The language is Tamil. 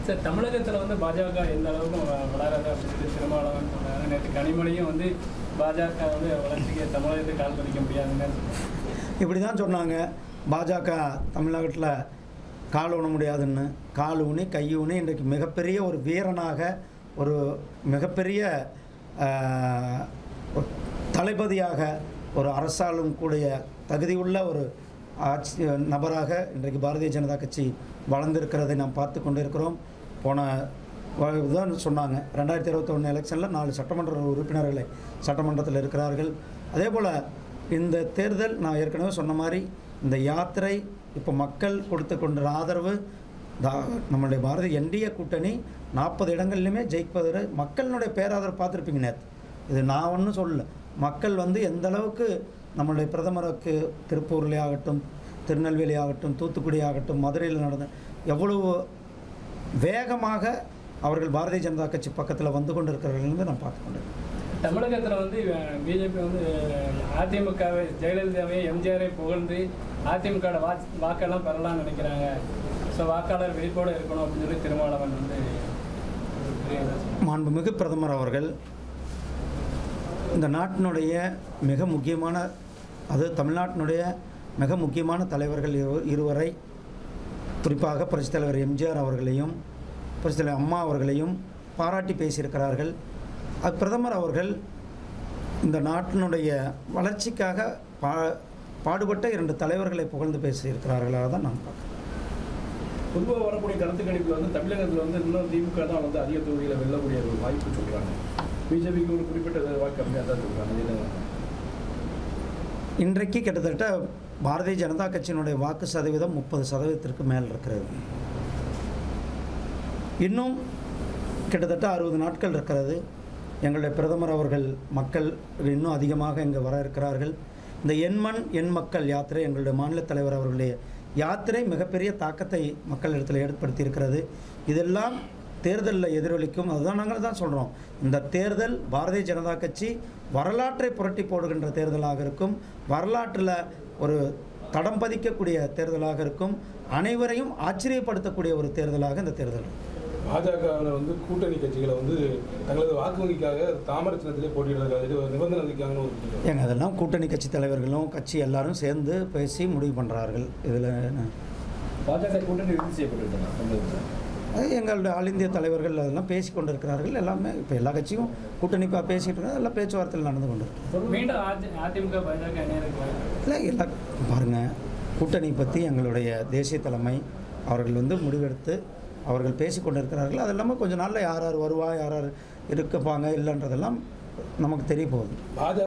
சார், தமிழகத்தில் வந்து பாஜக எந்த அளவுக்கு வளராது அப்படின்னு சொல்லி திருமாவளவன் சொன்னாங்க. நேற்று கனிமொழியும் வந்து பாஜக வந்து வளர்ச்சிக்கு தமிழகத்தை கால் பதிக்க முடியாதுன்னு இப்படி தான் சொன்னாங்க. பாஜக தமிழ்நாட்டில் கால் ஊன முடியாதுன்னு. கால் ஊனி கை ஊனி இன்றைக்கு மிகப்பெரிய ஒரு வீரனாக, ஒரு மிகப்பெரிய தளபதியாக, ஒரு அரசாலும் கூடிய தகுதியுள்ள ஒரு ஆட்சி நபராக இன்றைக்கு பாரதிய ஜனதா கட்சி வளர்ந்திருக்கிறதை நாம் பார்த்து கொண்டு இருக்கிறோம். போன தான் சொன்னாங்க 2021 எலெக்ஷனில் 4 சட்டமன்ற உறுப்பினர்களை சட்டமன்றத்தில் இருக்கிறார்கள். அதே போல் இந்த தேர்தல் நான் ஏற்கனவே சொன்ன மாதிரி இந்த யாத்திரை இப்போ மக்கள் கொடுத்து கொண்ட ஆதரவு, நம்மளுடைய பாரதிய என்டிஏ கூட்டணி 40 இடங்கள்லையுமே ஜெயிப்பது மக்களினுடைய பேராதரவு பார்த்துருப்பீங்க. நேற்று இது நான் ஒன்றும் சொல்லலை. மக்கள் வந்து எந்த அளவுக்கு நம்மளுடைய பிரதமருக்கு திருப்பூர்லேயே ஆகட்டும், திருநெல்வேலி ஆகட்டும், தூத்துக்குடி ஆகட்டும், மதுரையில் நடந்த எவ்வளவு வேகமாக அவர்கள் பாரதிய ஜனதா கட்சி பக்கத்தில் வந்து கொண்டு இருக்கிறவர்கள் நான் பார்த்து கொண்டிருக்கேன். தமிழகத்தில் வந்து பிஜேபி வந்து அதிமுகவை, ஜெயலலிதாவை, எம்ஜிஆரை புகழ்ந்து அதிமுக வாக்கெல்லாம் பெறலாம்னு நினைக்கிறாங்க. ஸோ வாக்காளர் விழிப்போடு இருக்கணும் அப்படின்னு சொல்லி திருமாவளவன் வந்து மாண்புமிகு பிரதமர் அவர்கள் இந்த நாட்டினுடைய மிக முக்கியமான, அது தமிழ்நாட்டினுடைய மிக முக்கியமான தலைவர்கள் இருவரை, குறிப்பாக புரட்சித் தலைவர் எம்ஜிஆர் அவர்களையும் புரட்சித் தலைவர் அம்மா அவர்களையும் பாராட்டி பேசியிருக்கிறார்கள். அது பிரதமர் அவர்கள் இந்த நாட்டினுடைய வளர்ச்சிக்காக பாடுபட்ட 2 தலைவர்களை புகழ்ந்து பேசியிருக்கிறார்களாக தான் நான் பார்க்குறேன். பொதுவாக வரக்கூடிய கருத்து கணிப்பில் வந்து தமிழகத்தில் வந்து இன்னும் திமுக தான் வந்து அதிக தொகுதியில் வெல்லக்கூடிய ஒரு வாய்ப்பு சொல்கிறாங்க. பிஜேபிக்கு ஒரு குறிப்பிட்ட வாக்கு கம்மியாக தான் சொல்கிறாங்க. இன்றைக்கு கிட்டத்தட்ட பாரதிய ஜனதா கட்சியினுடைய வாக்கு சதவீதம் 30% மேல் இருக்கிறது. இன்னும் கிட்டத்தட்ட 60 நாட்கள் இருக்கிறது. எங்களுடைய பிரதமர் அவர்கள் மக்கள் இன்னும் அதிகமாக இங்கே வர இருக்கிறார்கள். இந்த என் மண் என் மக்கள் யாத்திரை, எங்களுடைய மாநில தலைவர் அவர்களுடைய யாத்திரை மிகப்பெரிய தாக்கத்தை மக்களிடத்தில் ஏற்படுத்தி இருக்கிறது. இதெல்லாம் தேர்தலில் எதிரொலிக்கும். அதுதான் நாங்கள் தான் சொல்கிறோம். இந்த தேர்தல் பாரதிய ஜனதா கட்சி வரலாற்றை புரட்டி போடுகின்ற தேர்தலாக இருக்கும். வரலாற்றில் ஒரு தடம் பதிக்கக்கூடிய தேர்தலாக இருக்கும். அனைவரையும் ஆச்சரியப்படுத்தக்கூடிய ஒரு தேர்தலாக இந்த தேர்தல். பாஜகவில் வந்து கூட்டணி கட்சிகளை வந்து தங்களது வாக்கு வங்கிக்காக தாமரை சின்னத்திலே போட்டியிடுறதுக்காக நிபந்தனை விதிக்காங்கன்னு ஒரு ஏங்க அதெல்லாம் கூட்டணி கட்சி தலைவர்களும் கட்சி எல்லாரும் சேர்ந்து பேசி முடிவு பண்ணுறார்கள். இதில் பாஜக கூட்டணி இறுதி செய்யப்பட்டிருக்காங்க. எங்களுடைய ஆல் இந்திய தலைவர்கள் அதெல்லாம் பேசி கொண்டு இருக்கிறார்கள். எல்லாமே இப்போ எல்லா கட்சியும் கூட்டணி பேசிகிட்டு இருக்காங்க. எல்லாம் பேச்சுவார்த்தையில் நடந்து கொண்டு இருக்கு. மீண்டும் அதிமுக பாஜக இல்லை எல்லாம் பாருங்கள், கூட்டணி பற்றி எங்களுடைய தேசிய தலைமை அவர்கள் வந்து முடிவெடுத்து அவர்கள் பேசி கொண்டு இருக்கிறார்கள். அது இல்லாமல் கொஞ்சம் நாளில் யார் யார் வருவா, யார் யார் இருப்பாங்க இல்லைன்றதெல்லாம் நமக்கு தெரிய போகுது.